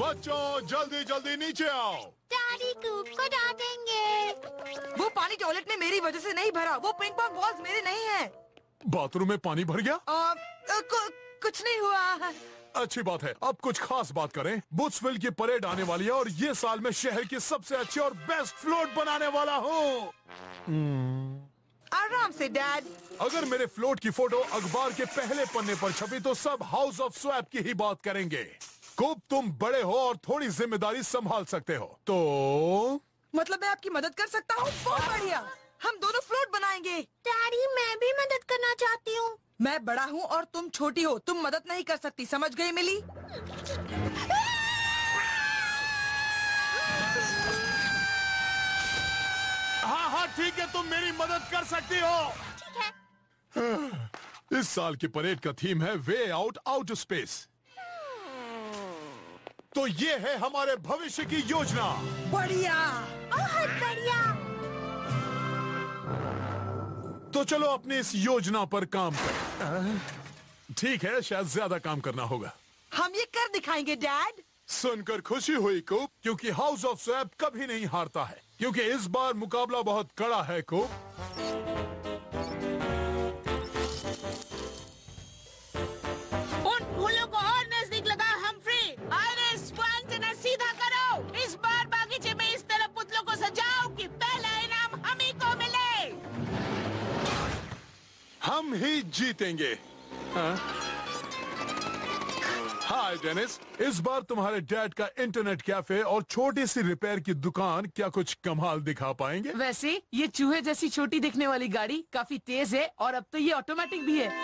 बच्चों जल्दी जल्दी नीचे आओ। डैडी कूप को डांटेंगे। वो पानी टॉयलेट में मेरी वजह से नहीं भरा। वो पिंक पॉन्ग बॉल्स मेरे नहीं है। बाथरूम में पानी भर गया? कुछ नहीं हुआ। अच्छी बात है। अब कुछ खास बात करें। बुट्सविल की परेड आने वाली है और ये साल मैं शहर की सबसे अच्छी और बेस्ट फ्लोट बनाने वाला हूँ। आराम से डैड। अगर मेरे फ्लोट की फोटो अखबार के पहले पन्ने पर छपी तो सब हाउस ऑफ स्वैप की ही बात करेंगे। कूप, तुम बड़े हो और थोड़ी जिम्मेदारी संभाल सकते हो, तो मतलब मैं आपकी मदद कर सकता हूँ? बहुत बढ़िया, हम दोनों फ्लोट बनाएंगे। डैडी मैं भी मदद करना चाहती हूँ। मैं बड़ा हूँ और तुम छोटी हो, तुम मदद नहीं कर सकती, समझ गई मिली? हाँ हाँ ठीक है, तुम मेरी मदद कर सकती हो। ठीक है। इस साल की परेड का थीम है वे आउट आउटर स्पेस। तो ये है हमारे भविष्य की योजना। बढ़िया, बहुत बढ़िया। तो चलो अपनी इस योजना पर काम करें। ठीक है, शायद ज्यादा काम करना होगा। हम ये कर दिखाएंगे डैड। सुनकर खुशी हुई कूप, क्योंकि हाउस ऑफ स्वैप कभी नहीं हारता है, क्योंकि इस बार मुकाबला बहुत कड़ा है कूप। उन फूलों को और नजदीक लगा हम्फ्री। आइरिस, स्पंज सीधा करो। इस बार बागीचे में इस तरह पुतलों को सजाओ कि पहला इनाम हम ही को मिले। हम ही जीतेंगे। हाय डेनिस, इस बार तुम्हारे डैड का इंटरनेट कैफे और छोटी सी रिपेयर की दुकान क्या कुछ कमाल दिखा पाएंगे? वैसे ये चूहे जैसी छोटी दिखने वाली गाड़ी काफी तेज है और अब तो ये ऑटोमेटिक भी है।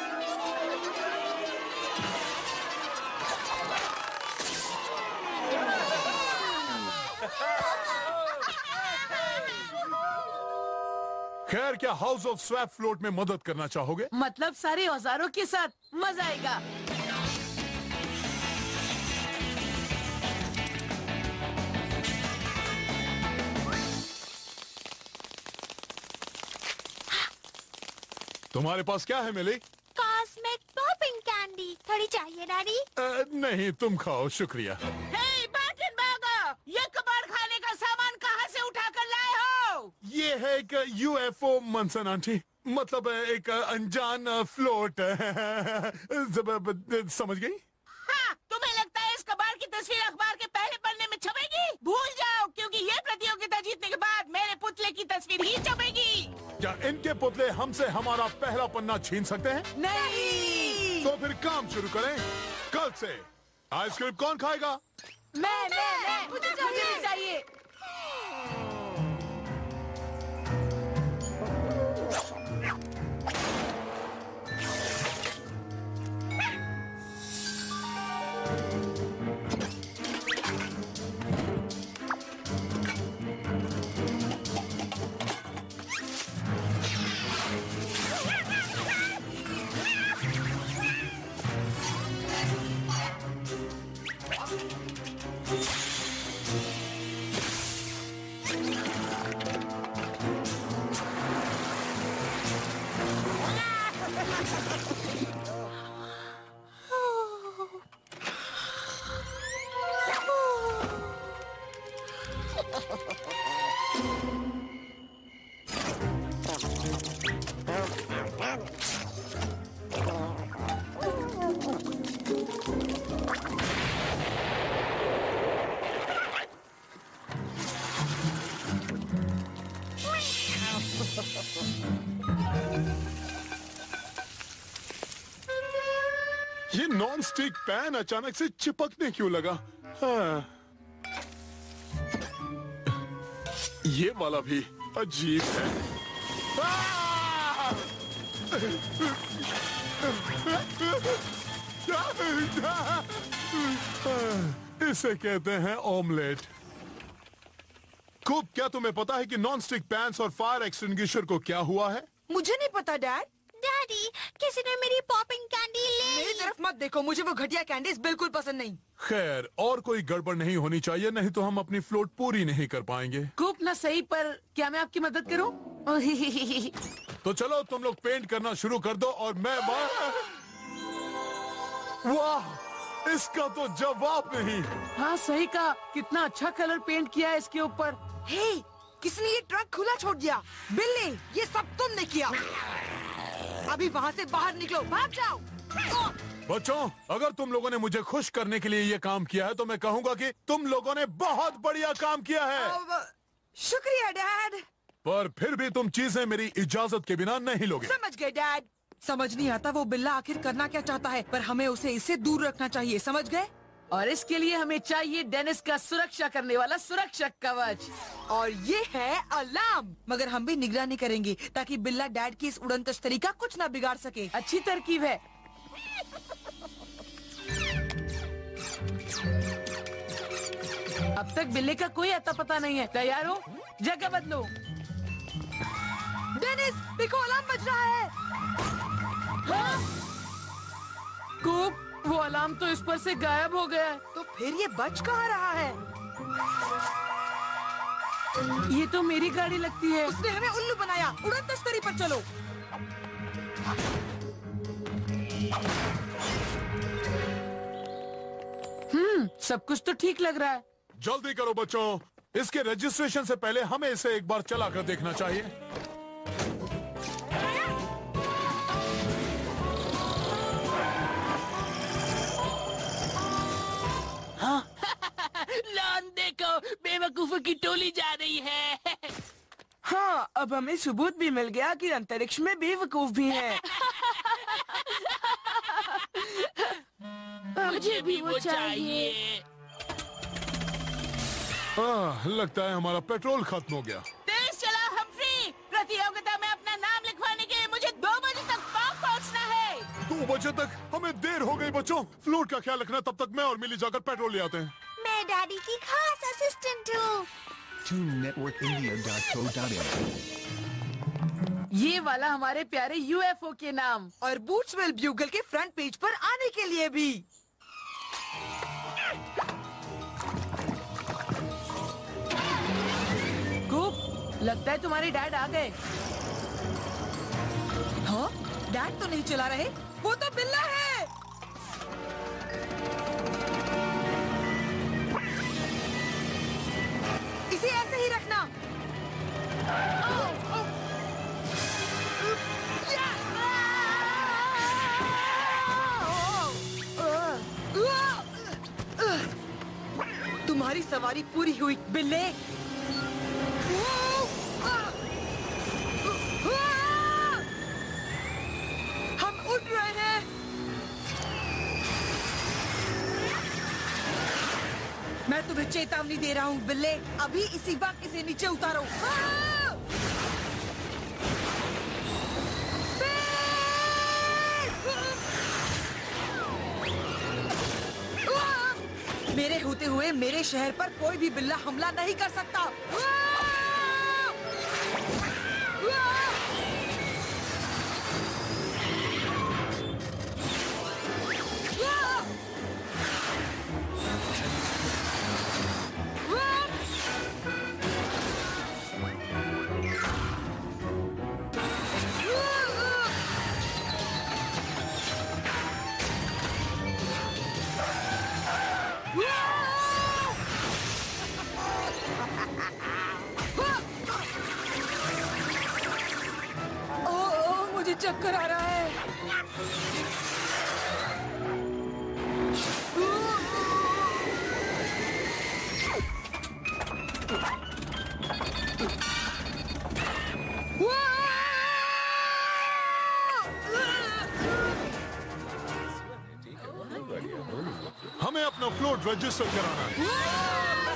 खैर, क्या हाउस ऑफ स्वैप फ्लोट में मदद करना चाहोगे? मतलब सारे औजारों के साथ मजा आएगा। तुम्हारे पास क्या है मिली? Cosmic popping candy. थोड़ी चाहिए डैडी? नहीं, तुम खाओ, शुक्रिया। हे बैटन बागा, ये कबाड़ खाने का सामान कहाँ से उठा कर लाए हो? ये है एक यूएफओ मंसन आंटी, मतलब एक अनजान फ्लोट। समझ गई? हाँ, तुम्हें लगता है इस कबाड़ की तस्वीर अखबार के पहले पन्ने में छपेगी? भूल जाओ, क्योंकि ये प्रतियोगिता जीतने के बाद मेरे पुतले की तस्वीर ही छपेगी। क्या इनके पुतले हमसे हमारा पहला पन्ना छीन सकते हैं? नहीं। तो फिर काम शुरू करें। कल से आइसक्रीम कौन खाएगा? मैं मुझे चाहिए। ये नॉन स्टिक पैन अचानक से चिपकने क्यों लगा? हाँ। ये वाला भी अजीब है। इसे कहते हैं ऑमलेट। खूब, क्या तुम्हें पता है कि नॉन स्टिक पैंस और फायर एक्सटिंग्विशर को क्या हुआ है? मुझे नहीं पता डैड। डैडी, किसी ने मेरी पॉपिंग कैंडी ले मेरी ली। तरफ मत देखो, मुझे वो घटिया कैंडीज बिल्कुल पसंद नहीं। खैर, और कोई गड़बड़ नहीं होनी चाहिए, नहीं तो हम अपनी फ्लोट पूरी नहीं कर पाएंगे। कूप ना सही, पर क्या मैं आपकी मदद करूं? तो चलो तुम लोग पेंट करना शुरू कर दो और मैं वाह, इसका तो जवाब नहीं। हाँ सही कहा, कितना अच्छा कलर पेंट किया है इसके ऊपर। हे, किसने ये ट्रक खुला छोड़ दिया? बिल्ली, ये सब तुमने किया। अभी वहाँ से बाहर निकलो, भाग जाओ। बच्चों, अगर तुम लोगों ने मुझे खुश करने के लिए ये काम किया है तो मैं कहूँगा कि तुम लोगों ने बहुत बढ़िया काम किया है। शुक्रिया डैड। पर फिर भी तुम चीजें मेरी इजाजत के बिना नहीं लोगे। समझ गए डैड। समझ नहीं आता वो बिल्ला आखिर करना क्या चाहता है, पर हमें उसे इससे दूर रखना चाहिए, समझ गए? और इसके लिए हमें चाहिए डेनिस का सुरक्षा करने वाला सुरक्षा कवच। और ये है अलार्म। मगर हम भी निगरानी करेंगे ताकि बिल्ला डैड की इस उड़न तश्तरी का कुछ ना बिगाड़ सके। अच्छी तरकीब है। अब तक बिल्ली का कोई अता पता नहीं है। तैयार हो? जगह बदलो। डेनिस, देखो अलार्म बज रहा है। हाँ? कूप, वो अलार्म तो इस पर से गायब हो गया है। तो फिर ये बज कहाँ रहा है? ये तो मेरी गाड़ी लगती है। उसने हमें उल्लू बनाया। उड़न तश्तरी पर चलो। सब कुछ तो ठीक लग रहा है। जल्दी करो बच्चों, इसके रजिस्ट्रेशन से पहले हमें इसे एक बार चला कर देखना चाहिए। लॉन देखो, बेवकूफों की टोली जा रही है। हाँ, अब हमें सबूत भी मिल गया कि अंतरिक्ष में बेवकूफ भी हैं। मुझे भी वो चाहिए। लगता है हमारा पेट्रोल खत्म हो गया। तेज चला हम्फ्री। प्रतियोगिता में अपना नाम लिखवाने के लिए मुझे 2 बजे तक पार्क पहुंचना है। 2 बजे तक? हमें देर हो गई बच्चों। फ्लोट का ख्याल रखना, तब तक मैं और मिली जाकर पेट्रोल ले आते हैं। मैं डैडी की खास असिस्टेंट हूँ। TuneNetworkIndia.co.in ये वाला हमारे प्यारे यूएफओ के नाम। और बूट्सवेल ब्यूगल के फ्रंट पेज पर आने के लिए भी। कूप, लगता है तुम्हारे डैड आ गए। हाँ? डैड तो नहीं चला रहे, वो तो बिल्ला है। इसे ऐसे ही रखना। तुम्हारी सवारी पूरी हुई बिल्ले। हम उड़ रहे हैं। मैं तुम्हें चेतावनी दे रहा हूँ बिल्ले, अभी इसी वक्त इसे नीचे उतारो। मेरे होते हुए मेरे शहर पर कोई भी बिल्ला हमला नहीं कर सकता। मुझे चक्कर आ रहा है। हमें अपना फ्लोट रजिस्टर कराना है।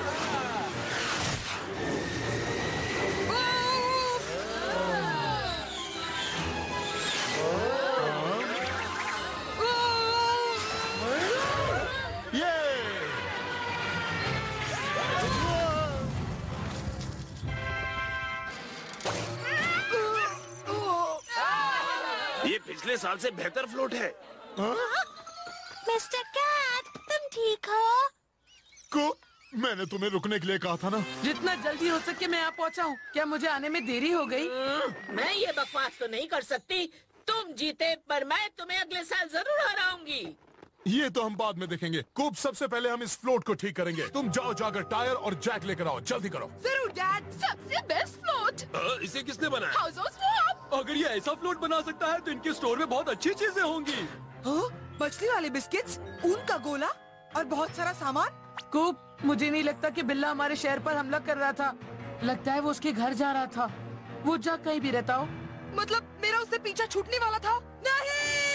ये पिछले साल से बेहतर फ्लोट है। मिस्टर कैट, तुम ठीक हो? को मैंने तुम्हें रुकने के लिए कहा था ना। जितना जल्दी हो सके मैं यहाँ पहुँचा हूँ। क्या मुझे आने में देरी हो गई? मैं ये बकवास तो नहीं कर सकती। तुम जीते, पर मैं तुम्हें अगले साल जरूर हराऊंगी। ये तो हम बाद में देखेंगे। कूप, सबसे पहले हम इस फ्लोट को ठीक करेंगे। तुम जाओ जाकर टायर और जैक लेकर आओ, जल्दी करो। जरूर डैड। सबसे बेस्ट फ्लोट। इसे किसने बनाया? House of swap. अगर ये ऐसा फ्लोट बना सकता है तो इनके स्टोर में बहुत अच्छी चीजें होंगी। हाँ? मछली वाले बिस्किट्स, ऊन का गोला और बहुत सारा सामान। कूप, मुझे नहीं लगता कि बिल्ला हमारे शहर पर हमला कर रहा था। लगता है वो उसके घर जा रहा था। वो जा कहीं भी रहता हो। मतलब मेरा उससे पीछा छूटने वाला था? नहीं।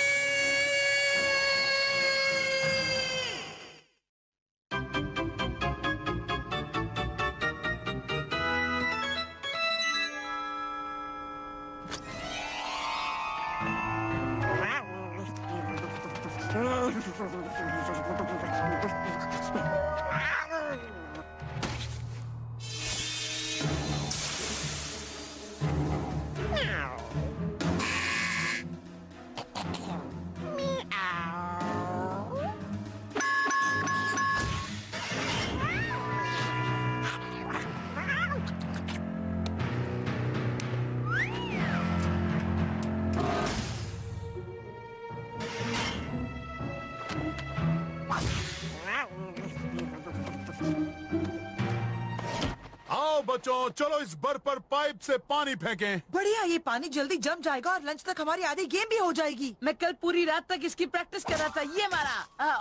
बच्चों, चलो इस बर्फ पर पाइप से पानी फेंकें। बढ़िया, ये पानी जल्दी जम जाएगा और लंच तक हमारी आधी गेम भी हो जाएगी। मैं कल पूरी रात तक इसकी प्रैक्टिस कर रहा था। ये मारा।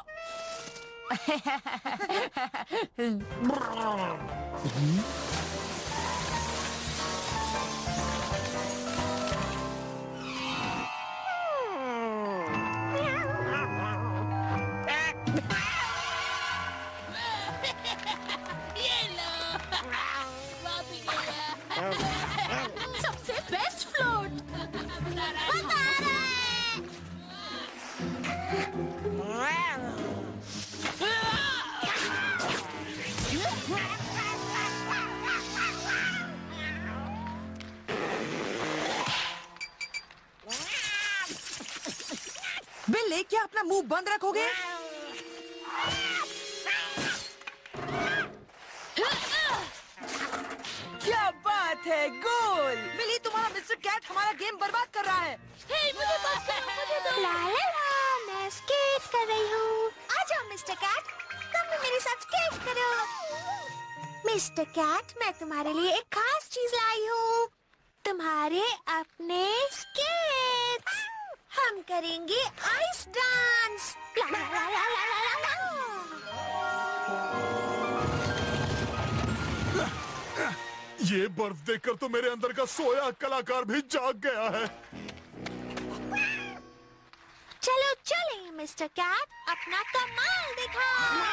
सबसे बेस्ट फ्लोट। बता रहे। बिल्ली, क्या अपना मुंह बंद रखोगे? क्या बात है, गोल। मिली, तुम्हारा मिस्टर कैट हमारा गेम बर्बाद कर रहा है। मुझे बात करो, मुझे दो। ला ला ला, मैं स्केट कर रही हूँ। आ जाओ मिस्टर कैट, तुम भी मेरे साथ स्केट करो। मिस्टर कैट, मैं तुम्हारे लिए एक खास चीज लाई हूँ। तुम्हारे अपने स्केट्स। हम करेंगे आइस डांस। ला ला ला ला ला ला ला। ये बर्फ देखकर तो मेरे अंदर का सोया कलाकार भी जाग गया है। चलो चले मिस्टर कैट, अपना कमाल दिखाओ।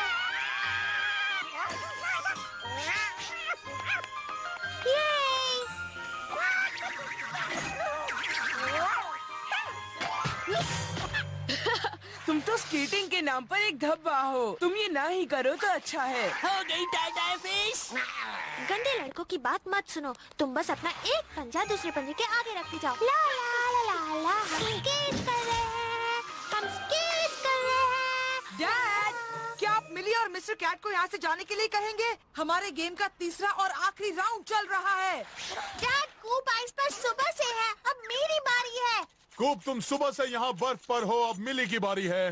तुम तो स्केटिंग के नाम पर एक धब्बा हो। तुम ये ना ही करो तो अच्छा है। हो गई टाटा फिश। गंदे लड़कों की बात मत सुनो। तुम बस अपना एक पंजा दूसरे पंजे के आगे रखते जाओ। ला ला ला ला ला, हम स्केट कर रहे हैं, हम स्केट कर रहे हैं। डैड, क्या आप मिली और मिस्टर कैट को यहाँ से जाने के लिए कहेंगे? हमारे गेम का तीसरा और आखिरी राउंड चल रहा है। डैड, कूप आइस पर सुबह से है, अब मेरी बारी है। कूप, तुम सुबह से यहाँ बर्फ पर हो, अब मिली की बारी है।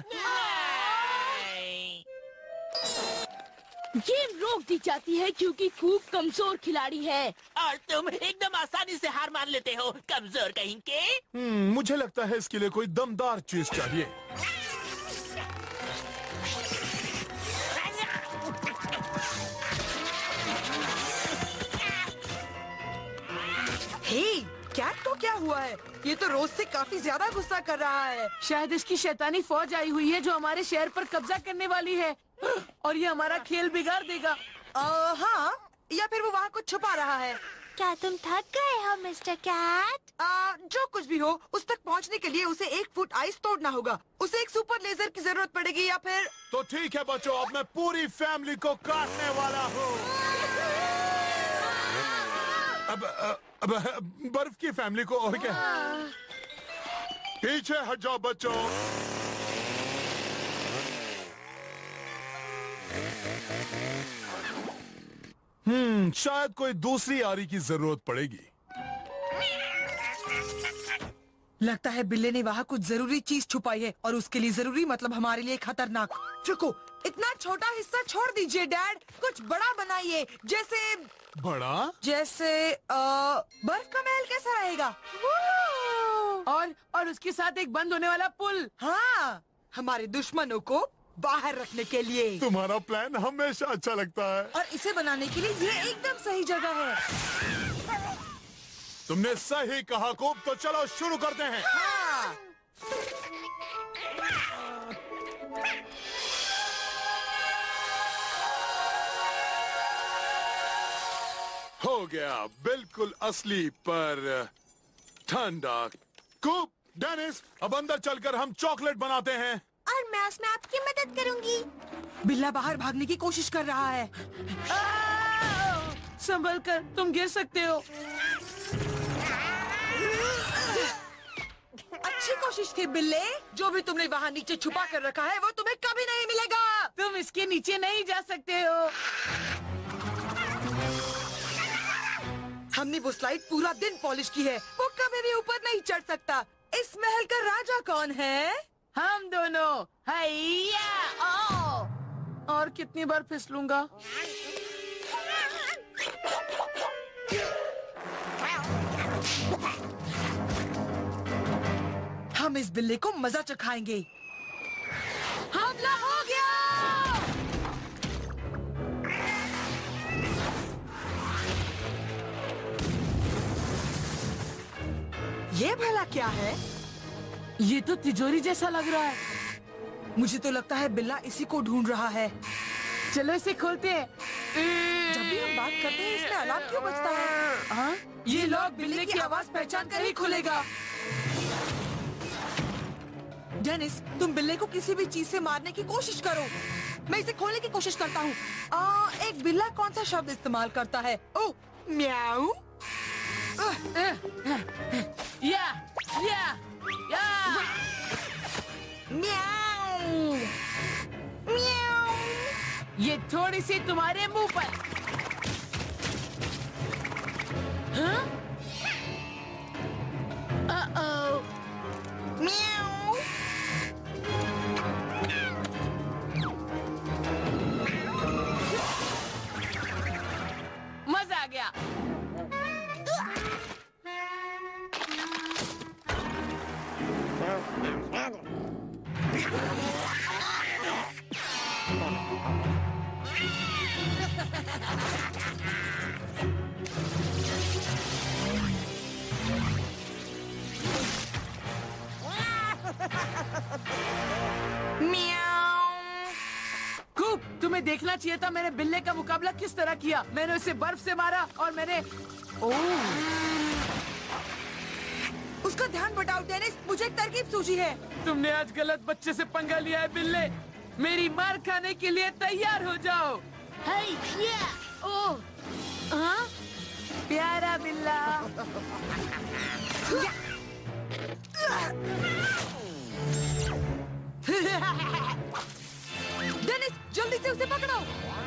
गेम रोक दी जाती है क्योंकि कूप कमजोर खिलाड़ी है और तुम एकदम आसानी से हार मान लेते हो, कमजोर कहीं के। मुझे लगता है इसके लिए कोई दमदार चीज चाहिए। हे, कैट को क्या हुआ है? ये तो रोज से काफी ज्यादा गुस्सा कर रहा है। शायद इसकी शैतानी फौज आई हुई है जो हमारे शहर पर कब्जा करने वाली है और ये हमारा खेल बिगाड़ देगा। हाँ, या फिर वो वहाँ कुछ छुपा रहा है। क्या तुम थक गए हो मिस्टर कैट? जो कुछ भी हो, उस तक पहुँचने के लिए उसे 1 फुट आइस तोड़ना होगा। उसे एक सुपर लेजर की जरूरत पड़ेगी या फिर। तो ठीक है बच्चों, अब मैं पूरी फैमिली को काटने वाला हूँ। अब बर्फ की फैमिली को और क्या? पीछे हट जाओ बच्चों। शायद कोई दूसरी आरी की जरूरत पड़ेगी। लगता है बिल्ले ने वहाँ कुछ जरूरी चीज छुपाई है, और उसके लिए जरूरी मतलब हमारे लिए खतरनाक। रुको, इतना छोटा हिस्सा छोड़ दीजिए डैड, कुछ बड़ा बनाइए। बड़ा? जैसे बर्फ का महल कैसा रहेगा? और उसके साथ एक बंद होने वाला पुल। हाँ, हमारे दुश्मनों को बाहर रखने के लिए। तुम्हारा प्लान हमेशा अच्छा लगता है। और इसे बनाने के लिए ये एकदम सही जगह है। तुमने सही कहा कोब, तो चलो शुरू करते हैं। हाँ। हो गया, बिल्कुल असली पर ठंडा। कोब, डेनिस, अब अंदर चलकर हम चॉकलेट बनाते हैं। और मैं उसमें आपकी मदद करूंगी। बिल्ला बाहर भागने की कोशिश कर रहा है। संभल कर, तुम गिर सकते हो। अच्छी कोशिश थी बिल्ले। जो भी तुमने वहाँ नीचे छुपा कर रखा है वो तुम्हें कभी नहीं मिलेगा। तुम इसके नीचे नहीं जा सकते हो। हमने वो स्लाइड पूरा दिन पॉलिश की है, वो कभी भी ऊपर नहीं चढ़ सकता। इस महल का राजा कौन है? हम दोनों। हैया, ओ। और कितनी बार फिसलूंगा? हम इस बिल्ले को मजा चखाएंगे। हमला हो गया। ये भला क्या है? ये तो तिजोरी जैसा लग रहा है। मुझे तो लगता है बिल्ला इसी को ढूंढ रहा है। चलो इसे खोलते हैं। जब भी हम बात करते हैं इसमें अलार्म क्यों बजता है? हाँ? ये लॉक बिल्ले की आवाज पहचान कर ही खुलेगा। डेनिस, तुम बिल्ले को किसी भी चीज से मारने की कोशिश करो। मैं इसे खोलने की कोशिश करता हूँ। एक बिल्ला कौन सा शब्द इस्तेमाल करता है? ओह, म्याऊ। या, या, या। म्याऊ, म्याऊ। ये थोड़ी सी तुम्हारे मुंह पर। हाँ? म्याऊ। मजा आ गया। खूब, तुम्हें देखना चाहिए था मैंने बिल्ले का मुकाबला किस तरह किया। मैंने उसे बर्फ से मारा और मैंने उसका ध्यान बटाओ डेनिस, मुझे एक तरकीब सूझी है। तुमने आज गलत बच्चे से पंगा लिया है बिल्ले। मेरी मार खाने के लिए तैयार हो जाओ। ओह, हाँ? प्यारा बिल्ला। डेनिस, जल्दी से उसे पकड़ो।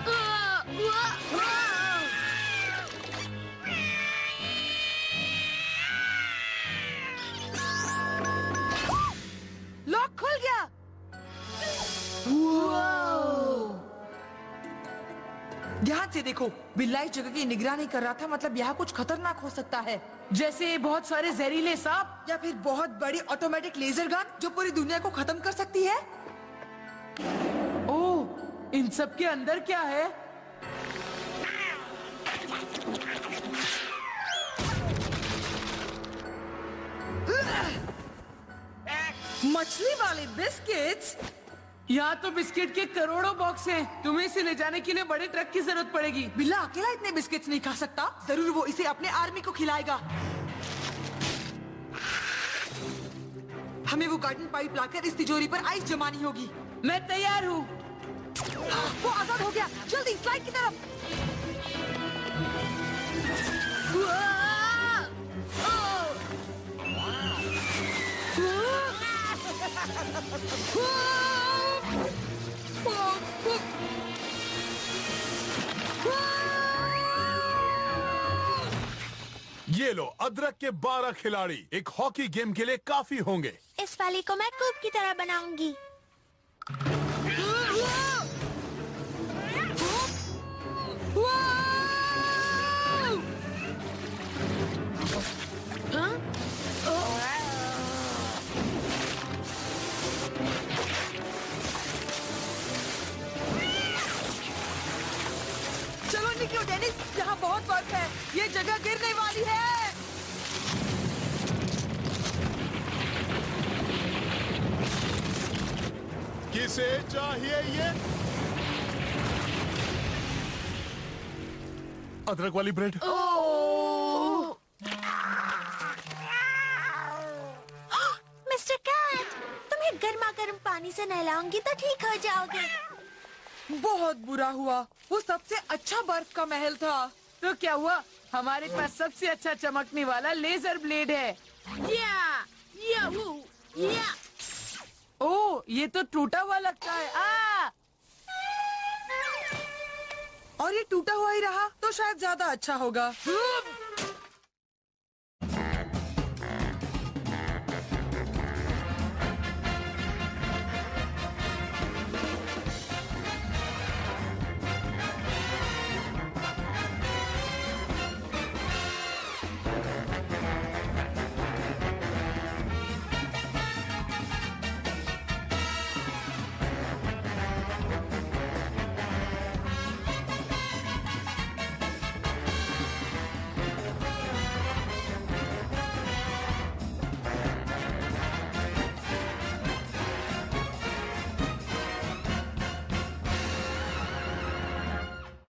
लॉक खुल गया। ध्यान से देखो, बिल्ला इस जगह की निगरानी कर रहा था, मतलब यहाँ कुछ खतरनाक हो सकता है। जैसे बहुत सारे जहरीले सांप या फिर बहुत बड़ी ऑटोमेटिक लेजर गन जो पूरी दुनिया को खत्म कर सकती है। ओह, इन सब के अंदर क्या है? मछली वाले बिस्किट्स। यहाँ तो बिस्किट के करोड़ों बॉक्स हैं। तुम्हें इसे ले जाने के लिए बड़े ट्रक की जरूरत पड़ेगी। बिल्ला अकेला इतने बिस्किट्स नहीं खा सकता, जरूर वो इसे अपने आर्मी को खिलाएगा। हमें वो गार्डन पाइप लाकर इस तिजोरी पर आइस जमानी होगी। मैं तैयार हूँ। वो आजाद हो गया, जल्दी स्लाइड की तरफ। ये लो, अदरक के 12 खिलाड़ी एक हॉकी गेम के लिए काफी होंगे। इस वाली को मैं कूप की तरह बनाऊंगी। चलो निकलो डेनिस, यहाँ बहुत बर्फ है, ये जगह गिरने वाली है। किसे चाहिए ये अदरक वाली ब्रेड? मिस्टर कैट, तुम्हें गर्मा गर्म पानी से नहलाऊंगी तो ठीक हो जाओगे। बहुत बुरा हुआ, वो सबसे अच्छा बर्फ का महल था। तो क्या हुआ, हमारे पास सबसे अच्छा चमकने वाला लेजर ब्लेड है। ओह, ये तो टूटा हुआ लगता है। और ये टूटा हुआ ही रहा तो शायद ज्यादा अच्छा होगा।